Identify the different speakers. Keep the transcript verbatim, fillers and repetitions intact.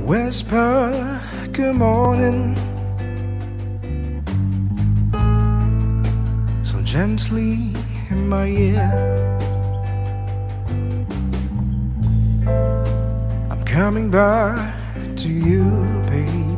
Speaker 1: Whisper good morning so gently in my ear. I'm coming back to you, baby.